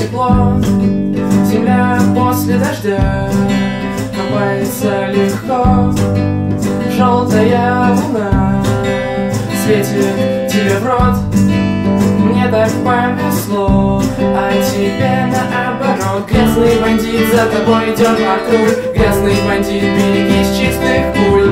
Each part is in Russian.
тепло, земля после дождя копается легко. Желтая луна светит тебе в рот. Мне так повезло, а тебе наоборот. Грязный бандит, за тобой идет патруль. Грязный бандит, берегись чистых пуль.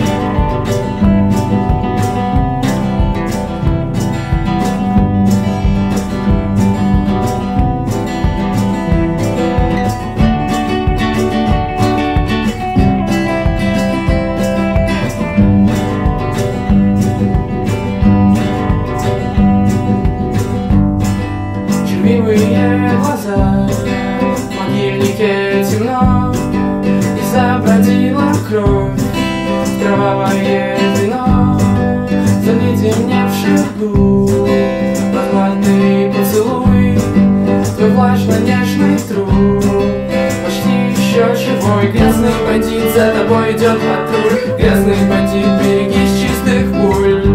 Червивые глаза, в могильнике темно, и забродила кровь, кровавое вино. Заледеневший губ, прохладный поцелуй, твой влажно-нежный труп, почти еще живой. Грязный бандит, за тобой идет патруль. Грязный бандит, берегись чистых пуль.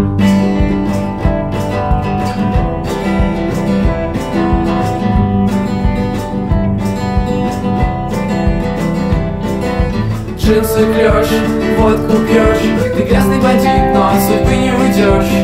Джинсы клёш, водку пьешь. Ты грязный бандит, но от судьбы не уйдешь.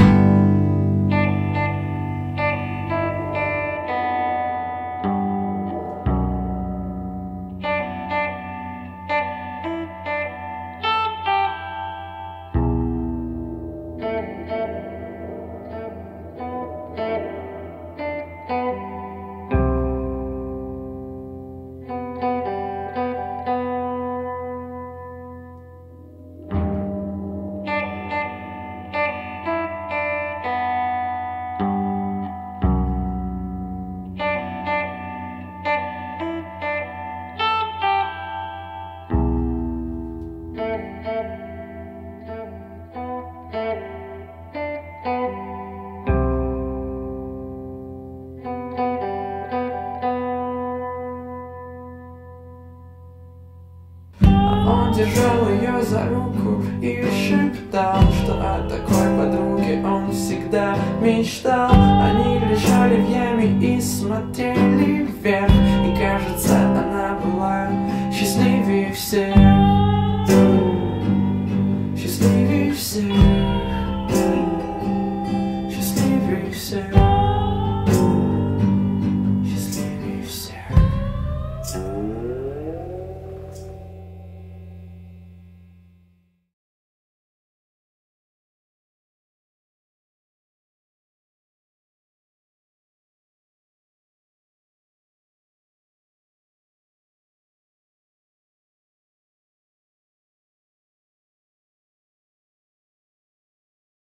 Он держал ее за руку и шептал, что о такой подруге он всегда мечтал. Они лежали в яме и смотрели вверх, и кажется, она была счастливее всех. Счастливее всех. Счастливее всех.